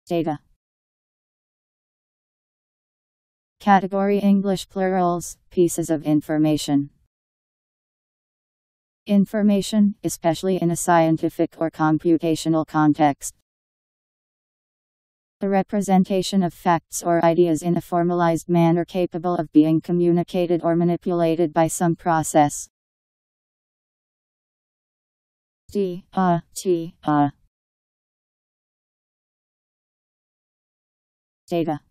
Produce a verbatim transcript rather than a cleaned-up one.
Data. Category English plurals, pieces of information. Information, especially in a scientific or computational context. The representation of facts or ideas in a formalized manner capable of being communicated or manipulated by some process. D A T A. Data.